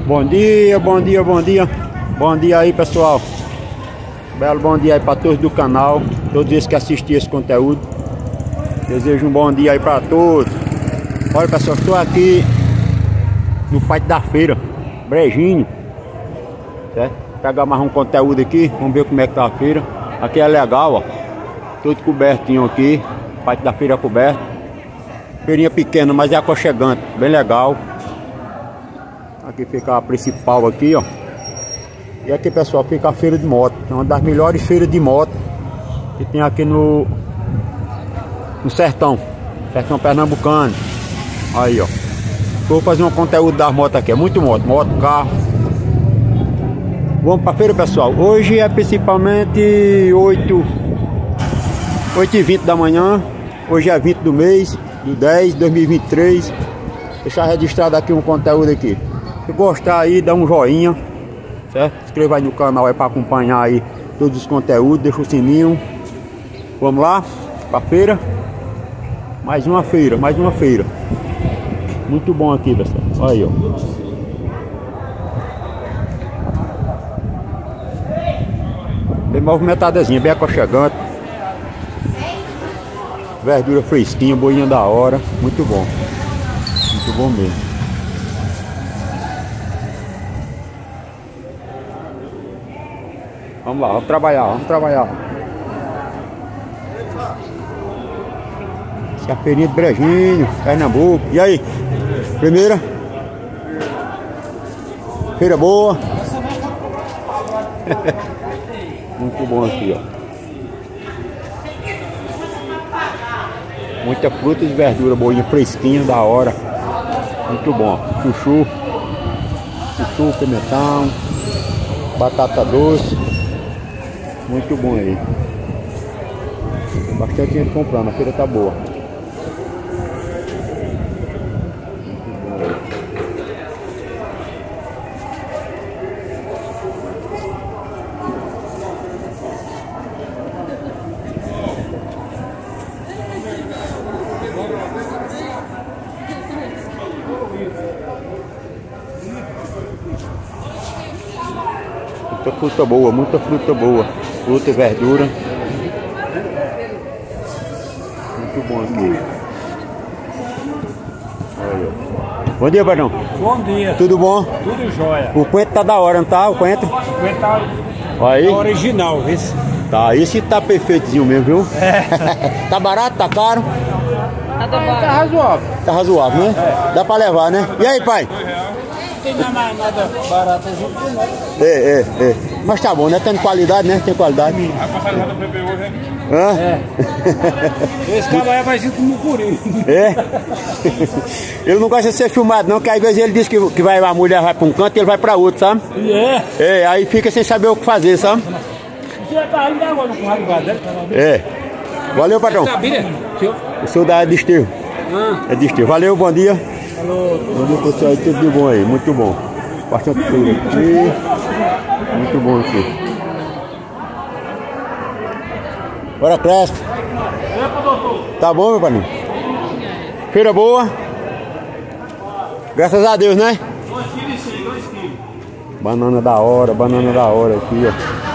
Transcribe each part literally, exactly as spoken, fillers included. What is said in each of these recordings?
Bom dia, bom dia, bom dia. Bom dia aí, pessoal. Belo bom dia aí para todos do canal, todos esses que assistem esse conteúdo. Desejo um bom dia aí para todos. Olha, pessoal, estou aqui no pátio da feira, Brejinho, certo? Pegar mais um conteúdo aqui, vamos ver como é que tá a feira. Aqui é legal, ó, tudo cobertinho aqui, pátio da feira coberto. Feirinha pequena, mas é aconchegante, bem legal. Aqui fica a principal aqui, ó. E aqui, pessoal, fica a feira de moto. É uma das melhores feiras de moto que tem aqui no no sertão, sertão pernambucano. Aí, ó, vou fazer um conteúdo das motos aqui, é muito moto, moto, carro. Vamos pra feira, pessoal. Hoje é principalmente oito e vinte da manhã. Hoje é vinte do mês do dez de dois mil e vinte e três. Deixar registrado aqui um conteúdo aqui. Se gostar aí, dá um joinha, certo? Se inscreva aí no canal aí para acompanhar aí todos os conteúdos, deixa o sininho. Vamos lá pra feira. Mais uma feira, mais uma feira. Muito bom aqui, pessoal. Olha aí, ó. Bem movimentadazinha, bem aconchegante. Verdura fresquinha, boinha da hora. Muito bom. Muito bom mesmo. Vamos lá, vamos trabalhar, vamos trabalhar. Essa é a feirinha de Brejinho, Pernambuco. E aí? Primeira? Feira boa. Muito bom aqui, ó. Muita fruta e verdura, boinha fresquinha, da hora. Muito bom. Chuchu, chuchu, pimentão, batata doce. Muito bom aí. Tem bastante gente comprando, a feira tá boa. Muita fruta boa, muita fruta boa. Fruta e verdura. Muito bom aqui. Olha. Bom dia, Badão. Bom dia. Tudo bom? Tudo jóia. O coentro tá da hora, não tá? O coentro? O coentro tá, aí. Tá original, esse. Tá, esse tá perfeitozinho mesmo, viu? É. Tá barato, tá caro? Tá, tá razoável. Tá razoável, né? É. Dá pra levar, né? E aí, pai? Não tem mais nada barato junto, né? É, é, é. Mas tá bom, né? Tem qualidade, né? Tem qualidade. A passagem já do P P hoje, né? Hã? É. Esse cara aí vai ser como um curinho. É? Ele não gosta de ser filmado não, que às vezes ele diz que, que vai, a mulher vai pra um canto e ele vai pra outro, sabe? É. É, aí fica sem saber o que fazer, sabe? É. Valeu, patrão. Eu sou da Desterro. É Desterro. Valeu, bom dia. Alô. Bom dia, pessoal. Tudo de bom aí, muito bom. Bastante feira aqui. Muito bom aqui. Bora, Crespo. Tá bom, meu paninho? Feira boa. Graças a Deus, né? Banana da hora, banana da hora aqui, ó.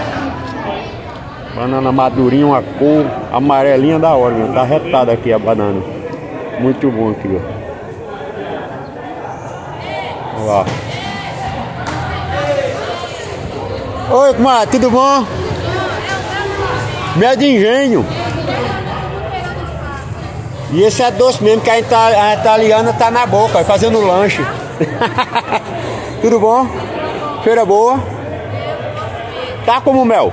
Banana madurinha, uma cor amarelinha da hora, meu. Tá retada aqui a banana. Muito bom aqui, ó. Olha lá. Oi, comadre, tudo bom? Mel de engenho. E esse é doce mesmo, que a italiana tá na boca, fazendo lanche. Tudo bom? Feira boa. Tá como mel?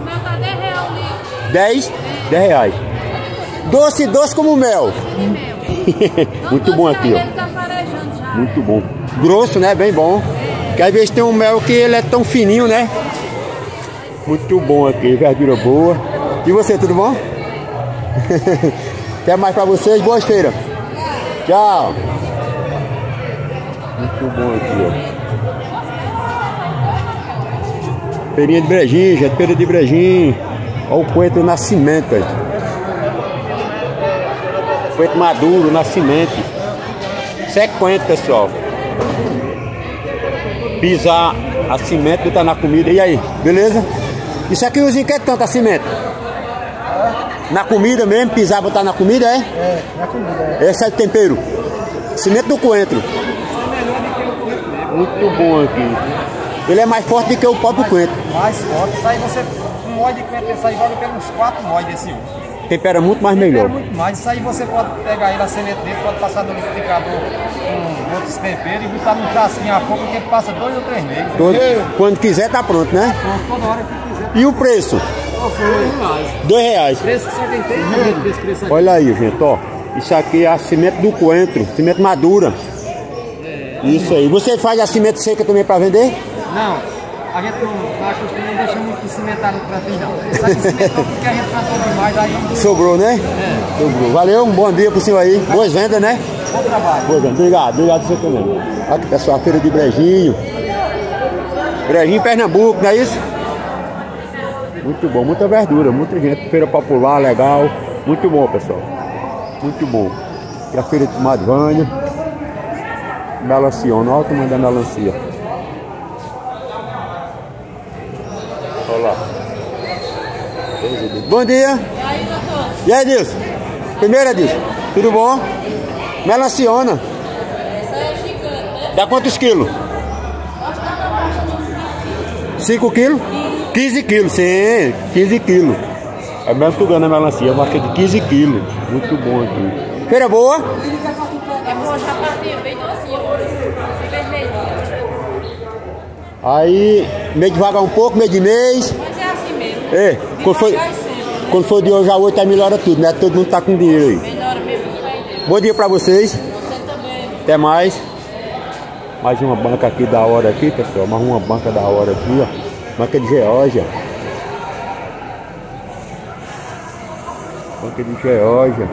dez? dez reais. Doce, doce como mel. Muito bom aqui, ó. Muito bom. Grosso, né? Bem bom. Porque às vezes tem um mel que ele é tão fininho, né? Muito bom aqui, verdura boa. E você, tudo bom? Até mais pra vocês, boas feiras. Tchau. Muito bom aqui, ó. Feirinha de Brejinho, gente, feira de Brejinho. Olha o coentro Nascimento aí. Coentro maduro, Nascimento. Isso é coentro, pessoal. pisar a cimento, botar na comida. E aí, beleza? Isso aqui usa em que tanto a cimento? Na comida mesmo, pisar, botar na comida, é? É, na comida, é. Esse é o tempero. Cimento do coentro. Muito bom aqui. Ele é mais forte do que o próprio coentro. Mais forte. Isso aí você, um molde de coentro, isso aí vale pelos quatro moldes desse um. Tempera muito mais melhor. Tempera muito mais. Isso aí você pode pegar ele, a semente dele, pode passar no liquidificador com outros temperos e botar num frasquinho a pouco que ele passa dois ou três meses. Todo, quando quiser tá pronto, né? Pronto, toda hora que quiser. E o preço? Dois reais. Dois reais. Preço que só quem tem dinheiro desse preço aqui. Olha aí, gente, ó. Isso aqui é a cimento do coentro, cimento madura. Isso aí. Você faz a cimento seca também para vender? Não, a gente não acha que não deixa muito cimentado para frente, não. Isso aqui cimentou porque a gente plantou demais, aí... Sobrou, né? É. Sobrou. Valeu, um bom dia pro senhor aí. Boas vendas, né? Bom trabalho. Boas vendas. Obrigado, obrigado você também. Aqui, pessoal, a feira de Brejinho. Brejinho, Pernambuco, não é isso? Muito bom, muita verdura, muita gente. Feira popular, legal. Muito bom, pessoal. Muito bom. E a feira de Madvânia. Melanciona, olha o tamanho da melancia. Olha lá. Bom dia. E aí, doutor? E aí, Dilson? Primeira, Dilson. Tudo bom? Melanciona. Essa é gigante, né? Dá quantos quilos? cinco quilos? quinze quilos, sim. quinze quilos. É mesmo tugando a melancia, uma marca de quinze quilos. Muito bom aqui. Feira boa? É boa, chapatinha, bem docinha. Vermelho. Aí, meio devagar um pouco, meio de mês. Mas é assim mesmo. É, quando foi, quando for de hoje a oito, aí melhora tudo, né? Todo mundo tá com dinheiro aí. Melhora mesmo, vai. Bom dia pra vocês. Você também. Até mais. Mais uma banca aqui da hora aqui, pessoal. Mais uma banca da hora aqui, ó. Banca de Geórgia. Banca de Geórgia.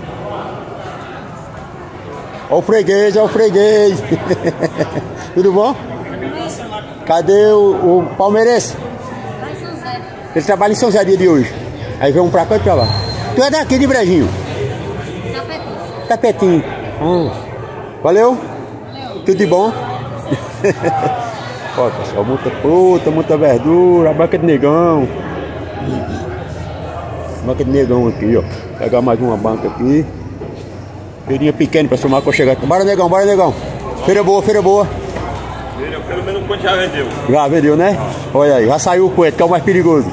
Ó o freguês, ó o freguês. Tudo bom? Cadê o, o palmeirense? Vai São Zé. Ele trabalha em São Zé dia de hoje. Aí vem um pra cá e pra lá. Tu é daqui de Brejinho? Tapetinho. Tapetinho. Hum. Valeu? Valeu. Tudo de bom? Ó, pessoal, muita fruta, muita verdura, a banca de negão. Banca de negão aqui, ó. Pegar mais uma banca aqui. Feirinha pequena pra somar quando chegar aqui. Bora, negão, bora, negão. Feira boa, feira boa. Feira, pelo menos um coentro já vendeu. Já vendeu, né? Olha aí, já saiu o coentro, que é o mais perigoso.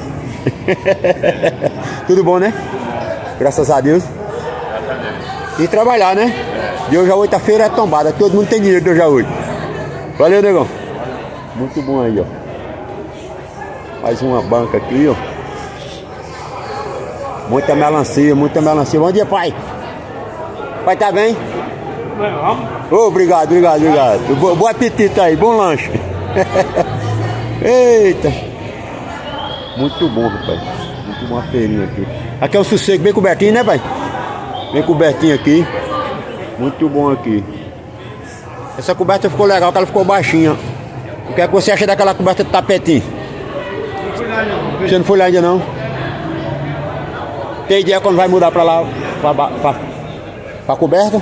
Tudo bom, né? Graças a Deus. Graças a Deus. E trabalhar, né? De hoje a oito a feira é tombada. Todo mundo tem dinheiro de hoje a oito. Valeu, negão. Muito bom aí, ó. Mais uma banca aqui, ó. Muita melancia, muita melancia. Bom dia, pai. Pai, tá bem? Vamos. Oh, obrigado, obrigado, obrigado. Bo bom apetite aí, bom lanche. Eita. Muito bom, rapaz. Muito boa feirinha aqui. Aqui é o sossego bem cobertinho, né, pai? Bem cobertinho aqui. Muito bom aqui. Essa coberta ficou legal, que ela ficou baixinha. O que é que você acha daquela coberta de tapetinho? Você não foi lá ainda não? Tem ideia quando vai mudar pra lá? Pra, pra, pra coberta?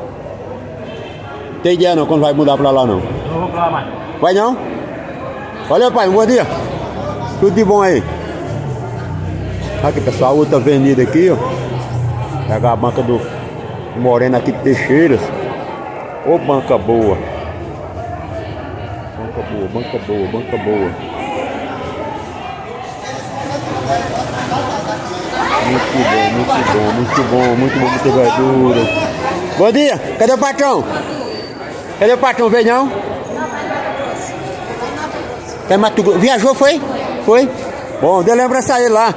Tem ideia não quando vai mudar pra lá não? Não vou pra lá mais. Vai não? Valeu, pai, um bom dia. Tudo de bom aí. Aqui, pessoal, outra avenida aqui, ó. Pegar a banca do Moreno aqui de Teixeiras. Ô, banca boa. Banca boa, banca boa, banca boa. Muito bom, muito bom, muito bom, muito bom, muita verdura. Bom dia, cadê o patrão? Cadê o patrão? Veio não? É Mato Grosso. Viajou, foi? Foi? Bom, deu lembrança a ele lá.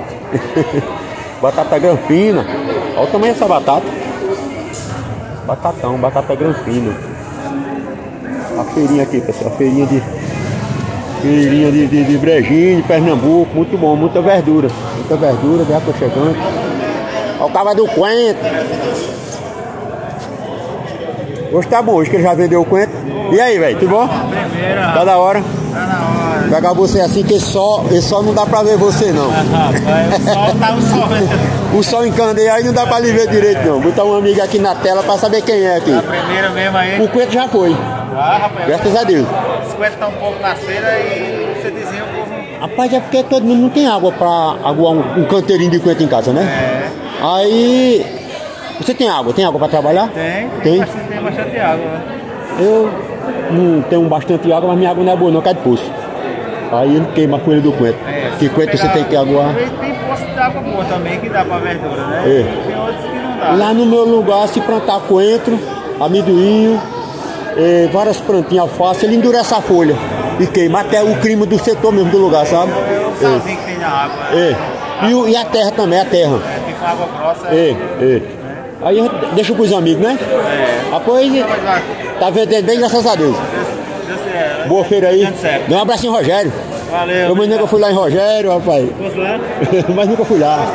Batata granfina. Olha o tamanho dessa batata. Batatão, batata granfina. A feirinha aqui, pessoal. A feirinha de. Feirinha de, de, de Brejinho, de Pernambuco. Muito bom, muita verdura. Muita verdura, bem aconchegante. Olha o cava do coentro. Hoje tá bom, hoje que ele já vendeu o coentro. E aí, velho, tudo bom? Primeira. Tá da hora. Tá na hora. Pegar você assim, que só, e só não dá pra ver você não. Rapaz, o sol tá o sol. O sol encandeia aí, não dá pra lhe ver direito não. Botar um amigo aqui na tela pra saber quem é aqui. A primeira mesmo aí. O coentro já foi, Ah, rapaz. graças a Deus. coentros estão um pouco na feira e você dizia um pouco. Rapaz, é porque todo mundo não tem água pra aguar um, um canteirinho de coentro em casa, né? É. Aí. Você tem água? Tem água pra trabalhar? Tem, Tem? Bastante, tem bastante água, né? Eu não tenho bastante água, mas minha água não é boa, não, cai de poço. Aí ele queima a folha do coentro. É, que coentro você tem que aguar. Tem, tem poço de água boa também que dá pra verdura, né? É. Tem outros que não dá. Lá no meu lugar, se plantar coentro, amendoim, eh, várias plantinhas, alface, ele endurece a folha e queima até o clima do setor mesmo do lugar, sabe? É o salzinho que tem na água. É. E, o- e a terra também, a terra. É, fica água grossa. É, é. Aí a gente deixa pros amigos, né? É. Depois Mas vai, tá vendendo bem, graças a Deus. Deus é, Boa feira aí. Dando certo. Dá um abraço em Rogério. Valeu. Eu amanhã que eu fui lá em Rogério, rapaz. Posso lá? Mas nunca fui lá.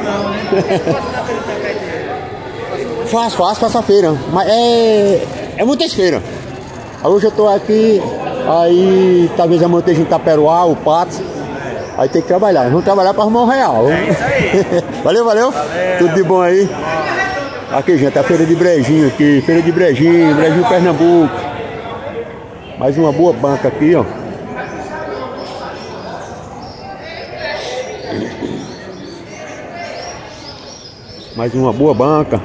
Faço, faço, faço a feira. Mas é. É muitas feiras. Aí hoje eu tô aqui, aí talvez amanhã esteja em Taperoá, o Patos. Aí tem que trabalhar. Vamos trabalhar para arrumar um real. É isso aí. Valeu, valeu, Valeu. Tudo de bom aí? Aqui, gente, a feira de Brejinho aqui. Feira de Brejinho, Brejinho, Pernambuco. Mais uma boa banca aqui, ó. Mais uma boa banca.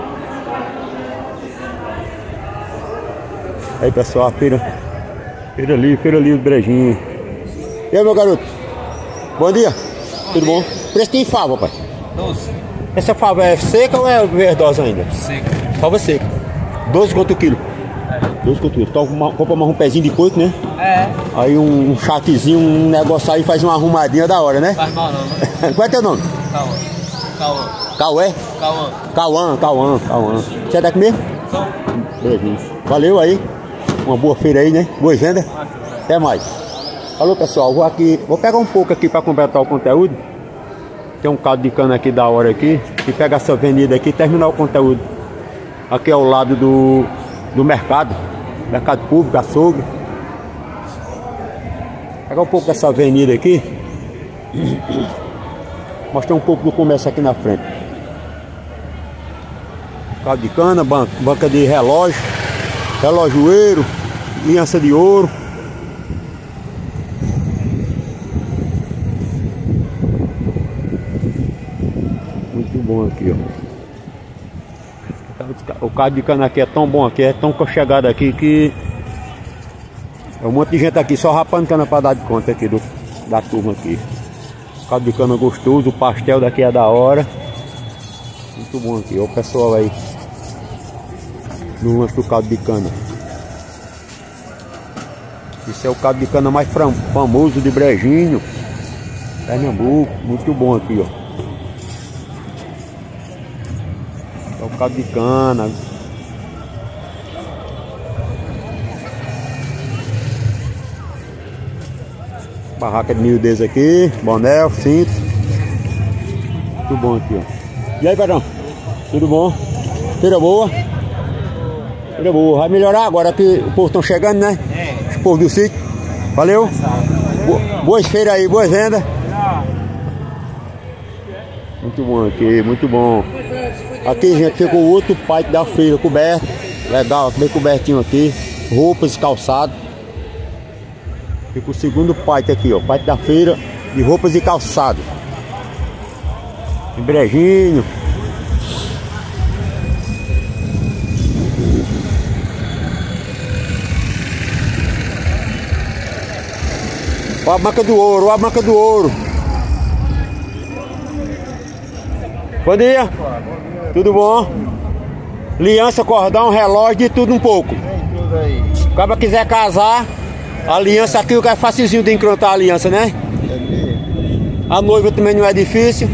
Aí, pessoal, a feira. Feira ali, feira ali do Brejinho. E aí, meu garoto? Bom dia. Tudo bom? Preço tem fava, pai. doze. Essa fava é seca ou é verdosa ainda? Seca. Fava seca. doze quanto o quilo? doze quanto o quilo. Então, uma- compra mais um pezinho de coito, né? É. Aí um, um chatezinho, um negócio aí, faz uma arrumadinha da hora, né? Faz mal não, né? Qual é teu nome? Cauã. Cauã. Caué? Cauã. Cauã, Cauã, Cauã. Você é daqui mesmo? Só. Beleza. Valeu aí. Uma boa feira aí, né? Boa venda. Até mais. Alô, pessoal. Vou aqui, vou pegar um pouco aqui para completar o conteúdo. Tem um caldo de cana aqui da hora aqui. E pegar essa avenida aqui e terminar o conteúdo. Aqui é ao lado do, do mercado. Mercado público, açougue. Pegar um pouco dessa avenida aqui. Mostrar um pouco do comércio aqui na frente. Caldo de cana, banca, banca de relógio, relojoeiro, aliança de ouro. Muito bom aqui, ó. O caldo de cana aqui é tão bom aqui, é tão chegado aqui que é um monte de gente aqui só rapando cana para dar de conta aqui do, da turma aqui. Caldo de cana gostoso, o pastel daqui é da hora. Muito bom aqui, ó, o pessoal aí no lanche do caldo de cana. Esse é o caldo de cana mais fam- famoso de Brejinho, Pernambuco. Muito bom aqui, ó. É o caldo de cana. Barraca de miudez aqui, boné, cinto. Muito bom aqui, ó. E aí, Pedrão? Tudo bom? Feira boa? Feira boa. Vai melhorar agora que o povo estão chegando, né? Os povos do sítio. Valeu? Bo boas feiras aí, boas vendas. Muito bom aqui, muito bom. Aqui, gente, ficou o outro pátio da feira coberto. Legal, bem cobertinho aqui. Roupas e calçados. Fica o segundo pátio aqui, ó. Pátio da feira de roupas e calçado. Em Brejinho. Ó a banca do ouro, ó a banca do ouro. Bom dia. Tudo bom? Aliança, cordão, relógio, de tudo um pouco. Tudo aí. Se o cara quiser casar, a aliança aqui é facilzinho de encantar a aliança, né? A noiva também não é difícil.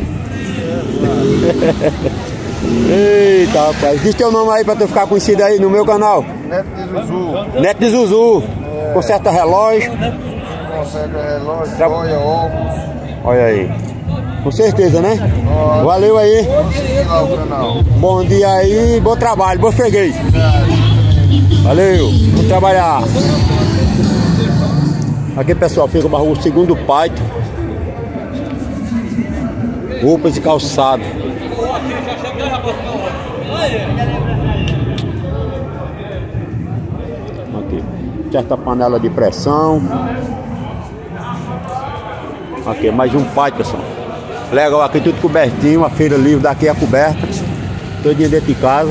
Eita, rapaz. Diz teu nome aí pra tu ficar conhecido aí no meu canal. Neto de Zuzu. Neto de Zuzu. Conserta relógio. Conserta relógio, Tra- joia, óculos. Olha aí. Com certeza, né? Ó, Valeu aí. seguir lá o canal. Bom dia aí. Bom trabalho. Bom freguês. Valeu. Vamos trabalhar. Aqui, pessoal, fica o segundo pátio. Roupas e calçado. Aqui. Conserta a panela de pressão. Aqui, mais um pátio, pessoal. Legal, aqui tudo cobertinho. A feira livre daqui é coberta. Todinho dentro de casa.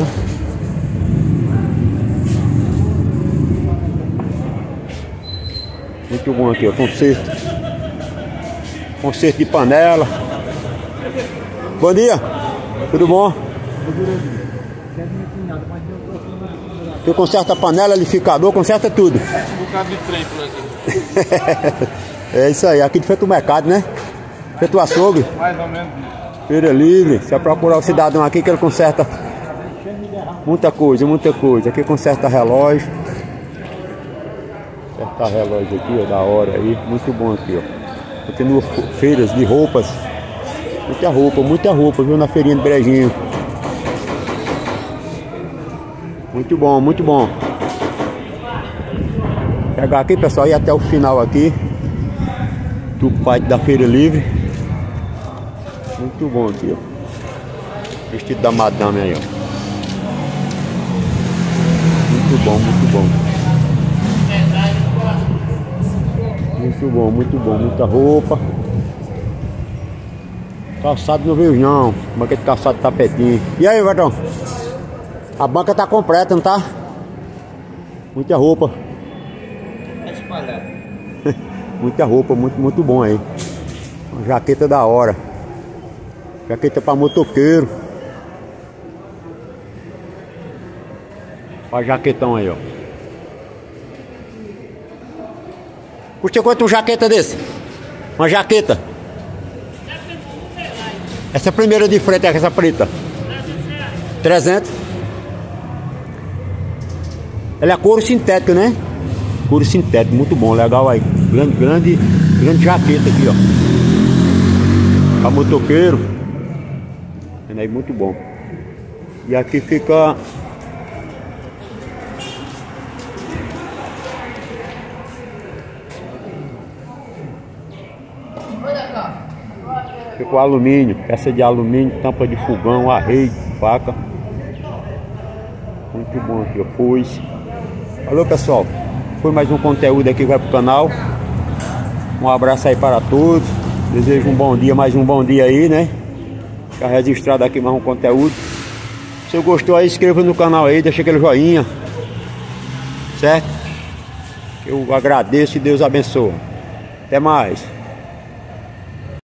Muito bom aqui, ó. Conserto. Conserto de panela. Bom dia. Tudo bom? Tu conserta a panela, liquidificador, conserta tudo. Um bocado de trem por aqui. É isso aí, aqui de frente ao mercado, né? Feito o açougue. Mais ou menos. Feira livre. Você vai procurar o cidadão aqui que ele conserta muita coisa, muita coisa. Aqui conserta relógio. Conserta relógio aqui, ó, da hora aí. Muito bom aqui, ó. Continua feiras de roupas. Muita roupa, muita roupa, viu? Na feirinha de Brejinho. Muito bom, muito bom. Pegar aqui, pessoal, e até o final aqui do pátio da Feira Livre. Muito bom aqui, ó. Vestido da madame aí, ó. Muito bom, muito bom. Muito bom, muito bom. Muita roupa. Calçado não veio não. Banca de calçado de tapetinho. E aí, Verdão? A banca tá completa, não tá? Muita roupa. Muita roupa, muito, muito bom aí. Uma jaqueta da hora. Jaqueta pra motoqueiro. Olha o jaquetão aí, ó. Custa quanto uma jaqueta desse? Uma jaqueta. Essa primeira de frente é essa preta. trezentos. Ela é couro sintético, né? Couro sintético, muito bom, legal aí. Grande, grande, grande jaqueta aqui, ó. Pra motoqueiro. Aí, muito bom. E aqui fica... Fica o alumínio, peça de alumínio, tampa de fogão, arreio, faca. Muito bom aqui, ó. Foice. Alô, pessoal. Foi mais um conteúdo aqui que vai pro canal. Um abraço aí para todos. Desejo um bom dia, mais um bom dia aí, né? Ficar registrado aqui mais um conteúdo. Se você gostou aí, inscreva no canal aí, deixa aquele joinha. Certo? Eu agradeço e Deus abençoe. Até mais.